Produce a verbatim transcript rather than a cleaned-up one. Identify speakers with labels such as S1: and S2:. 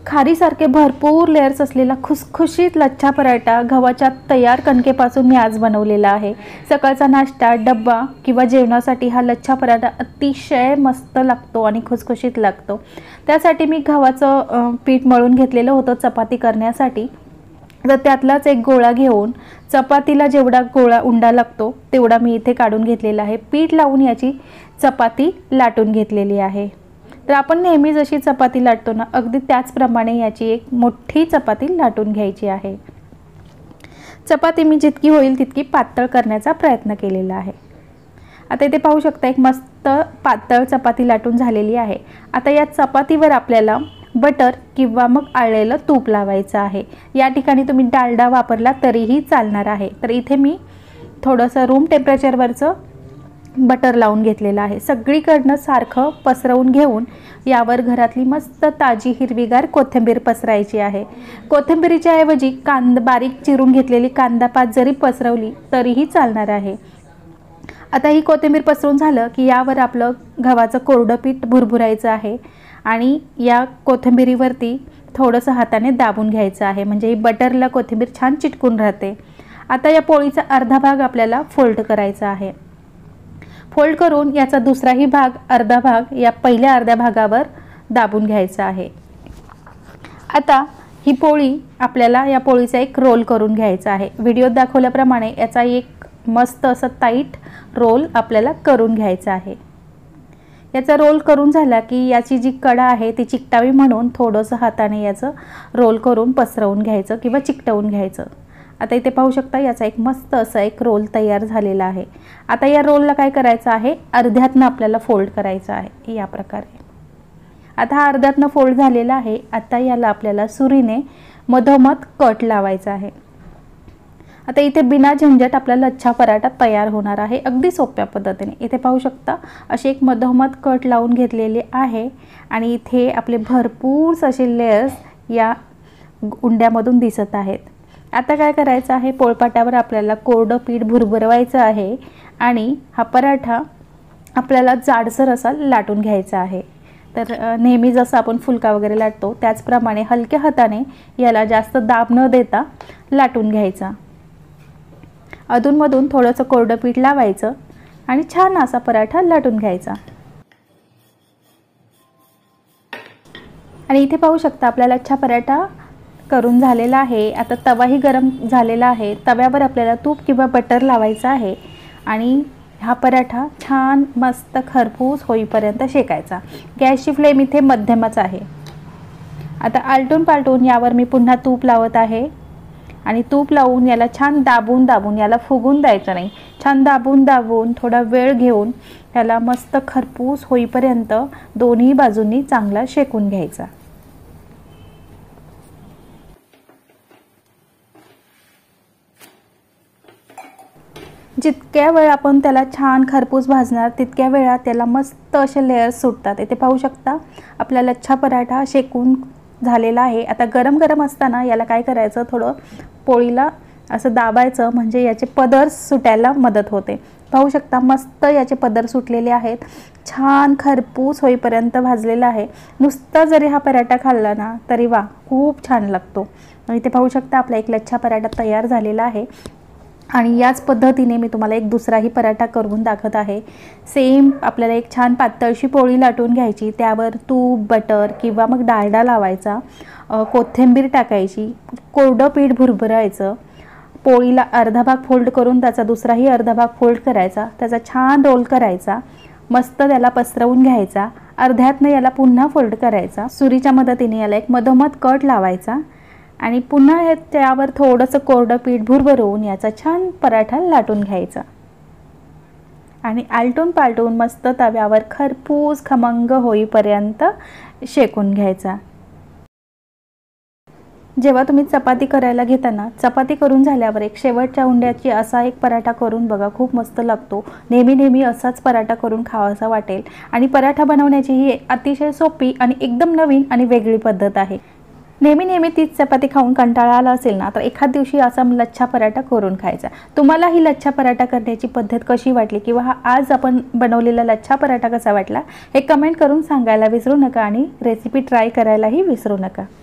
S1: खारीसारखे भरपूर लेयर्स असलेला खुसखुशीत लच्छा पराठा गव्हाच्या तयार कणकेपासून मी आज बनवलेला आहे। सकाळचा नाश्ता, डब्बा किंवा जेवणासाठी हा लच्छा पराठा अतिशय मस्त लागतो आणि खुसखुशीत लागतो। त्यासाठी मी गव्हाचं पीठ मळून घेतलेलं होतं चपाती करण्यासाठी। तर त्यातलाच एक गोळा घेऊन चपातीला जेवढा गोळा उंडा लागतो तेवढा मी इथे काढून घेतलेला आहे। पीठ लावून याची चपाती लाटून घेतलेली आहे। तर आपण नेहमी जशी चपाती लाटतो ना, अगदी त्याचप्रमाणे याची एक मोठी चपाती लाटून घ्यायची आहे। चपाती मी जितकी होईल तितकी पातळ करण्याचा प्रयत्न केलेला आहे। आता इथे पाहू शकता एक मस्त पातळ चपाती लाटून झालेली आहे। आता या चपातीवर आपल्याला बटर किंवा मग आळलेलं तूप लावायचं आहे। या ठिकाणी तुम्ही डालडा वापरला तरीही चालणार आहे। तर इथे मी थोडंसं रूम टेम्परेचरवरचं बटर लावून घेतलेलं आहे। सगळीकडनं सारखं पसरवून घेऊन यावर घरातली मस्त ताजी हिरवीगार कोथिंबीर पसरायची आहे। कोथिंबीरीच्या ऐवजी कांदा बारीक चिरून घेतलेली कांदा पात जरी पसरवली तरीही चालणार आहे। आता ही कोथिंबीर पसरून झालं की यावर आपलं गव्हाचं कोरडं पीठ भुरभुरायचं आहे आणि या कोथिंबीरीवरती थोडंसं हाताने दाबून घ्यायचं आहे, म्हणजे ही बटरला कोथिंबीर छान चिटकून राहते। आता या पोळीचा अर्धा भाग आपल्याला फोल्ड करायचा आहे। फोल्ड करून याचा दुसराही भाग अर्धा भाग या पहिल्या अर्ध्या भागावर दाबून घ्यायचा आहे। आता ही पोळी आपल्याला या पोळीचा एक रोल करून घ्यायचा आहे। व्हिडिओत दाखवल्याप्रमाणे याचा एक मस्त असं टाईट रोल आपल्याला करून घ्यायचा आहे। याचा रोल करून झाला की याची जी कडा आहे ती चिकटावी म्हणून थोडंसं हाताने याचं रोल करून पसरवून घ्यायचं किंवा चिकटवून घ्यायचं। आता इथे पाहू शकता याचा एक मस्त असा एक रोल तयार झालेला आहे। आता या रोलला काय करायचं आहे, अर्ध्यातनं आपल्याला फोल्ड करायचं आहे या प्रकारे। आता हा अर्ध्यातनं फोल्ड झालेला आहे। आता याला आपल्याला सुरीने मधोमध कट लावायचा आहे। आता इथे बिना झंझट आपला लच्छा पराठा तयार होणार आहे, अगदी सोप्या पद्धतीने। इथे पाहू शकता असे एक मधोमध कट लावून घेतलेले आहे आणि इथे आपले भरपूर असे लेयर्स या उंड्यामधून दिसत आहेत। आता काय करायचं आहे, पोळपाटावर आपल्याला कोरडं पीठ भुरभुरवायचं आहे आणि हा पराठा आपल्याला जाडसर असा लाटून घ्यायचा आहे। तर नेहमी जसं आपण फुलका वगैरे लाटतो त्याचप्रमाणे हलक्या हाताने याला जास्त दाब न देता लाटून घ्यायचा। अधूनमधून थोडंसं कोरडं पीठ लावायचं आणि छान असा पराठा लाटून घ्यायचा। आणि इथे पाहू शकता आपला लच्छा पराठा करून झालेला आहे। आता तवाही गरम झालेला आहे। तव्यावर आपल्याला तूप किंवा बटर लावायचं आहे आणि हा पराठा छान मस्त खरपूस होईपर्यंत शेकायचा। गॅसची फ्लेम इथे मध्यमच आहे। आता आलटून पालटून यावर मी पुन्हा तूप लावत आहे आणि तूप लावून याला छान दाबून दाबून याला फुगून द्यायचं नाही, छान दाबून दाबून थोडा वेळ घेऊन याला मस्त खरपूस होईपर्यंत दोन्ही बाजूंनी चांगला शेकून घ्यायचा। जितक्या वेळ आपण त्याला छान खरपूस भाजणार तितक्या वेळात त्याला मस्त असे लेयर्स सुटतात। इथे पाहू शकता आपला लच्छा पराठा शेकून झालेला आहे। आता गरम गरम असताना याला काय करायचं, थोडं पोळीला असं दाबायचं, म्हणजे याचे पदर सुटायला मदत होते। पाहू शकता मस्त याचे पदर सुटलेले आहेत, छान खरपूस होईपर्यंत भाजलेला आहे। नुसता जरी हा पराठा खाल्ला ना तरी वा खूप छान लागतो। इथे पाहू शकता आपला एक लच्छा पराठा तयार झालेला आहे आणि याच पद्धतीने मी तुम्हाला एक दुसराही पराठा करून दाखवत आहे। सेम आपल्याला एक छान पातळशी पोळी लाटून घ्यायची, त्यावर तूप बटर किंवा मग डालडा लावायचा, कोथिंबीर टाकायची, कोरडं पीठ भुरभुरायचं, पोळीला अर्धा भाग फोल्ड करून त्याचा दुसराही अर्धा भाग फोल्ड करायचा, त्याचा छान रोल करायचा, मस्त त्याला पसरवून घ्यायचा, अर्ध्यातनं याला पुन्हा फोल्ड करायचा, सुरीच्या मदतीने याला एक मधोमध कट लावायचा आणि पुन्हा हे त्यावर थोडंसं कोरडं पीठ भुरभुरवून याचा छान पराठा लाटून घ्यायचा आणि आलटून पालटून मस्त तव्यावर खरपूस खमंग होईपर्यंत शेकून घ्यायचा। जेव्हा तुम्ही चपाती करायला घेताना चपाती करून झाल्यावर एक शेवटच्या उंड्याची असा एक पराठा करून बघा, खूप मस्त लागतो। नेहमी नेहमी असाच पराठा करून खावासा वाटेल आणि पराठा बनवण्याची ही अतिशय सोपी आणि एकदम नवीन आणि वेगळी पद्धत आहे। नेहमी नेहमी तीच चपाती खाऊन कंटाळा आला असेल ना, तर एखाद दिवशी असा लच्छा पराठा करून खायचा। तुम्हाला ही लच्छा पराठा करण्याची पद्धत कशी वाटली किंवा हा आज आपण बनवलेला लच्छा पराठा कसा वाटला हे कमेंट करून सांगायला विसरू नका आणि रेसिपी ट्राय करायलाही विसरू नका।